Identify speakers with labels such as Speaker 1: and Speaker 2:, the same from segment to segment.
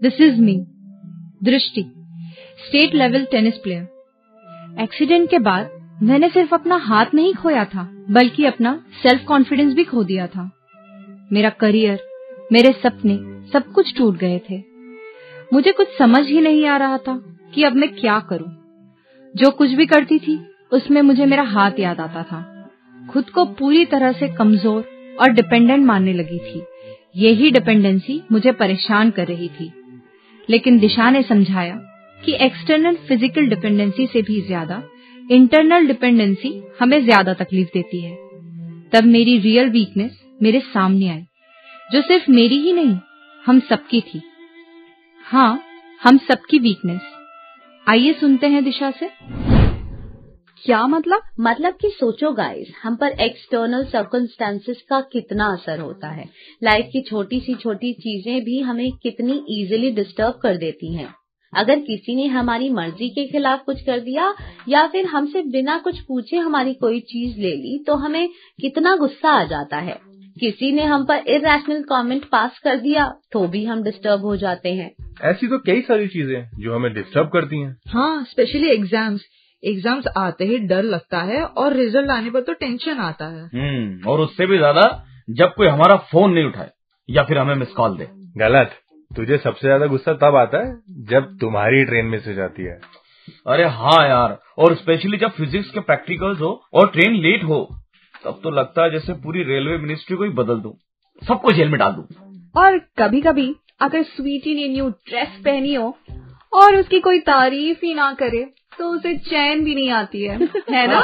Speaker 1: This is me, Drishti, state level tennis player. Accident के बाद मैंने सिर्फ अपना हाथ नहीं खोया था, बल्कि अपना सेल्फ कॉन्फिडेंस भी खो दिया था। मेरा करियर, मेरे सपने, सब कुछ टूट गए थे। मुझे कुछ समझ ही नहीं आ रहा था कि अब मैं क्या करूं। जो कुछ भी करती थी उसमें मुझे मेरा हाथ याद आता था। खुद को पूरी तरह से कमजोर और डिपेंडेंट मानने लगी थी। यही डिपेंडेंसी मुझे परेशान कर रही थी। लेकिन दिशा ने समझाया कि एक्सटर्नल फिजिकल डिपेंडेंसी से भी ज्यादा इंटरनल डिपेंडेंसी हमें ज्यादा तकलीफ देती है। तब मेरी रियल वीकनेस मेरे सामने आई, जो सिर्फ मेरी ही नहीं, हम सबकी थी। हाँ, हम सबकी वीकनेस। आइए सुनते हैं दिशा से।
Speaker 2: क्या मतलब कि सोचो गाइस, हम पर एक्सटर्नल सर्कमस्टेंसेस का कितना असर होता है। लाइफ की छोटी चीजें भी हमें कितनी इजीली डिस्टर्ब कर देती हैं। अगर किसी ने हमारी मर्जी के खिलाफ कुछ कर दिया या फिर हमसे बिना कुछ पूछे हमारी कोई चीज ले ली तो हमें कितना गुस्सा आ जाता है। किसी ने हम पर इरैशनल कमेंट पास कर दिया तो भी हम डिस्टर्ब हो जाते हैं।
Speaker 3: ऐसी तो कई सारी चीजें जो हमें डिस्टर्ब करती हैं।
Speaker 4: हाँ, स्पेशली एग्जाम्स आते ही डर लगता है और रिजल्ट आने पर तो टेंशन आता है।
Speaker 5: और उससे भी ज्यादा जब कोई हमारा फोन नहीं उठाए या फिर हमें मिस कॉल दे।
Speaker 3: गलत। तुझे सबसे ज्यादा गुस्सा तब आता है जब तुम्हारी ट्रेन मिस हो जाती है।
Speaker 5: अरे हाँ यार, और स्पेशली जब फिजिक्स के प्रैक्टिकल्स हो और ट्रेन लेट हो, तब तो लगता है जैसे पूरी रेलवे मिनिस्ट्री को ही बदल दूं, सबको जेल में डाल दूं।
Speaker 6: और कभी कभी अगर स्वीटी ने न्यू ड्रेस पहनी हो और उसकी कोई तारीफ ही ना करे तो उसे चैन भी नहीं आती है ना?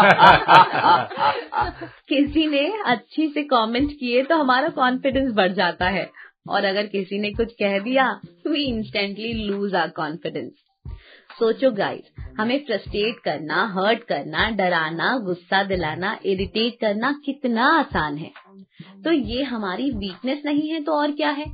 Speaker 2: किसी ने अच्छी से कमेंट किए तो हमारा कॉन्फिडेंस बढ़ जाता है, और अगर किसी ने कुछ कह दिया we instantly lose our confidence. सोचो गाइस, हमें फ्रस्ट्रेट करना, हर्ट करना, डराना, गुस्सा दिलाना, इरिटेट करना कितना आसान है। तो ये हमारी वीकनेस नहीं है तो और क्या है?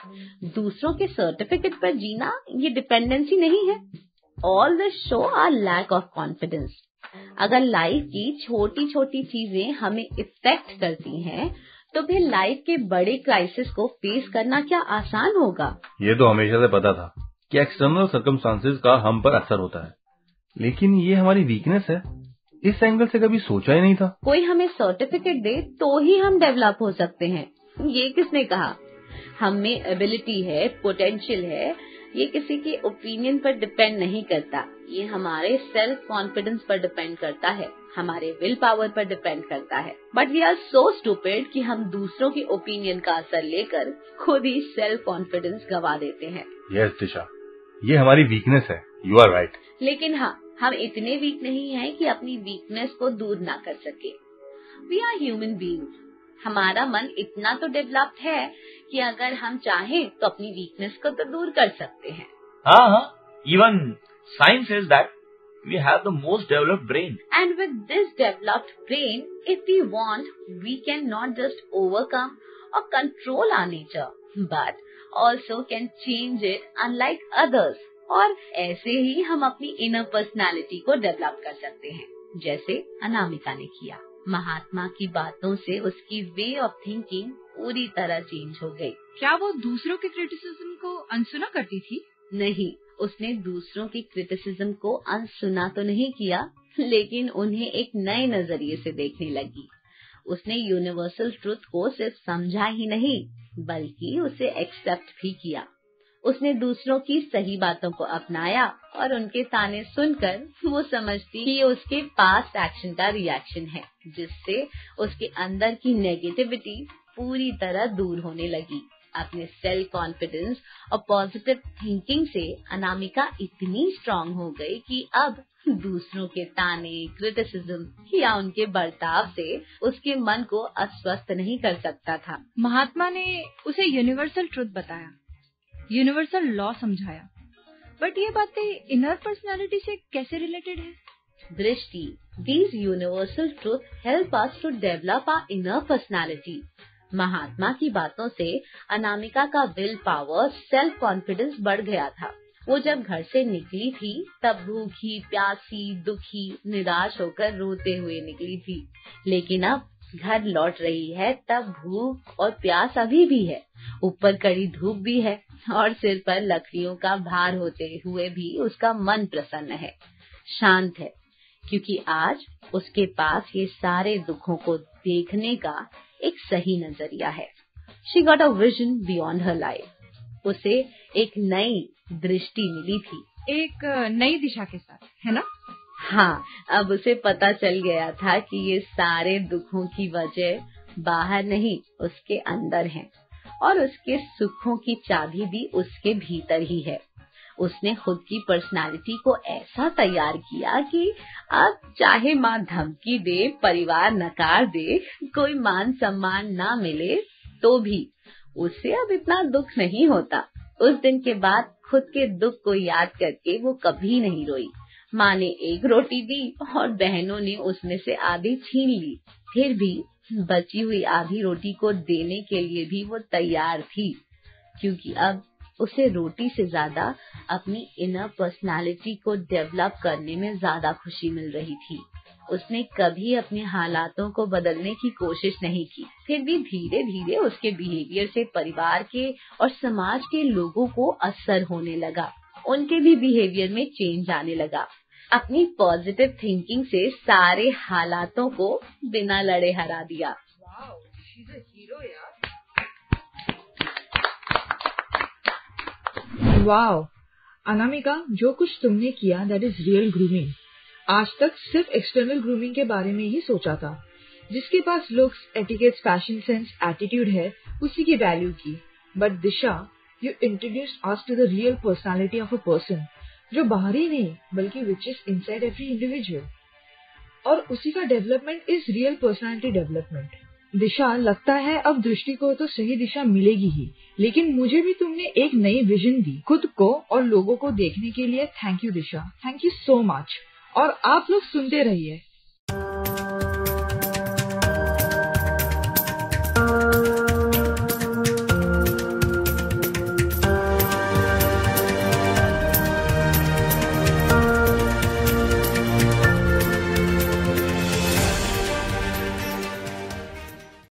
Speaker 2: दूसरों के सर्टिफिकेट पर जीना ये डिपेंडेंसी नहीं है। All this show our lack of confidence. अगर लाइफ की छोटी छोटी चीजें हमें इफेक्ट करती हैं, तो फिर लाइफ के बड़े क्राइसिस को फेस करना क्या आसान होगा?
Speaker 3: ये तो हमेशा से पता था कि एक्सटर्नल सर्कमस्टांसेस का हम पर असर होता है, लेकिन ये हमारी वीकनेस है, इस एंगल से कभी सोचा ही नहीं था।
Speaker 2: कोई हमें सर्टिफिकेट दे तो ही हम डेवलप हो सकते हैं, ये किसने कहा? हम में एबिलिटी है, पोटेंशियल है, ये किसी के ओपिनियन पर डिपेंड नहीं करता। ये हमारे सेल्फ कॉन्फिडेंस पर डिपेंड करता है, हमारे विल पावर पर डिपेंड करता है। But we are so stupid कि हम दूसरों के ओपिनियन का असर लेकर खुद ही सेल्फ कॉन्फिडेंस गवा देते हैं।
Speaker 3: यस दिशा, ये हमारी वीकनेस है। You are right.
Speaker 2: लेकिन हाँ, हम इतने वीक नहीं हैं कि अपनी वीकनेस को दूर ना कर सके। We are human beings. हमारा मन इतना तो डेवलप्ड है कि अगर हम चाहें तो अपनी वीकनेस को तो दूर कर सकते हैं।
Speaker 5: हाँ, even science says that we have the most developed brain.
Speaker 2: And with this developed brain, if we want, we can not just overcome और control our nature, but also can change it unlike others. और ऐसे ही हम अपनी inner personality को develop कर सकते हैं, जैसे अनामिका ने किया। महात्मा की बातों से उसकी वे ऑफ थिंकिंग पूरी तरह चेंज हो गई।
Speaker 1: क्या वो दूसरों के क्रिटिसिज्म को अनसुना करती थी?
Speaker 2: नहीं, उसने दूसरों की क्रिटिसिज्म को अनसुना तो नहीं किया, लेकिन उन्हें एक नए नजरिए से देखने लगी। उसने यूनिवर्सल ट्रुथ को सिर्फ समझा ही नहीं, बल्कि उसे एक्सेप्ट भी किया। उसने दूसरों की सही बातों को अपनाया और उनके ताने सुनकर वो समझती कि ये उसके पास्ट एक्शन का रिएक्शन है, जिससे उसके अंदर की नेगेटिविटी पूरी तरह दूर होने लगी। अपने सेल्फ कॉन्फिडेंस और पॉजिटिव थिंकिंग से अनामिका इतनी स्ट्रांग हो गई कि अब दूसरों के ताने, क्रिटिसिज्म या उनके बर्ताव से उसके मन को अस्वस्थ नहीं कर सकता था।
Speaker 1: महात्मा ने उसे यूनिवर्सल ट्रुथ बताया, यूनिवर्सल लॉ समझाया, बट ये बातें इनर पर्सनालिटी से कैसे रिलेटेड है?
Speaker 2: दृष्टि, these universal truth help us to develop our inner personality. महात्मा की बातों से अनामिका का विल पावर, सेल्फ कॉन्फिडेंस बढ़ गया था। वो जब घर से निकली थी तब भूखी, प्यासी, दुखी, निराश होकर रोते हुए निकली थी, लेकिन अब घर लौट रही है तब भूख और प्यास अभी भी है, ऊपर कड़ी धूप भी है और सिर पर लकड़ियों का भार होते हुए भी उसका मन प्रसन्न है, शांत है, क्योंकि आज उसके पास ये सारे दुखों को देखने का एक सही नजरिया है। She got a vision beyond her life. उसे एक नई दृष्टि मिली थी,
Speaker 1: एक नई दिशा के साथ, है ना?
Speaker 2: हाँ, अब उसे पता चल गया था कि ये सारे दुखों की वजह बाहर नहीं, उसके अंदर है और उसके सुखों की चाबी भी उसके भीतर ही है। उसने खुद की पर्सनालिटी को ऐसा तैयार किया कि अब चाहे माँ धमकी दे, परिवार नकार दे, कोई मान सम्मान ना मिले, तो भी उसे अब इतना दुख नहीं होता। उस दिन के बाद खुद के दुख को याद करके वो कभी नहीं रोई। माँ ने एक रोटी दी और बहनों ने उसमें से आधी छीन ली, फिर भी बची हुई आधी रोटी को देने के लिए भी वो तैयार थी, क्योंकि अब उसे रोटी से ज्यादा अपनी इनर पर्सनालिटी को डेवलप करने में ज्यादा खुशी मिल रही थी। उसने कभी अपने हालातों को बदलने की कोशिश नहीं की, फिर भी धीरे धीरे उसके बिहेवियर से परिवार के और समाज के लोगों को असर होने लगा। उनके भी बिहेवियर में चेंज आने लगा। अपनी पॉजिटिव थिंकिंग से सारे हालातों को बिना लड़े हरा दिया।
Speaker 4: वाओ अनामिका, जो कुछ तुमने किया दैट इज रियल ग्रूमिंग। आज तक सिर्फ एक्सटर्नल ग्रूमिंग के बारे में ही सोचा था। जिसके पास looks, etiquettes, fashion sense, attitude है, उसी की वैल्यू की। But Disha, you introduced us to the real personality of a person, जो बाहरी नहीं बल्कि which is inside every individual, और उसी का development is real personality development. Disha, लगता है अब दृष्टि को तो सही दिशा मिलेगी ही, लेकिन मुझे भी तुमने एक नई विजन दी खुद को और लोगों को देखने के लिए। Thank you Disha, thank you so much. और आप लोग सुनते रहिए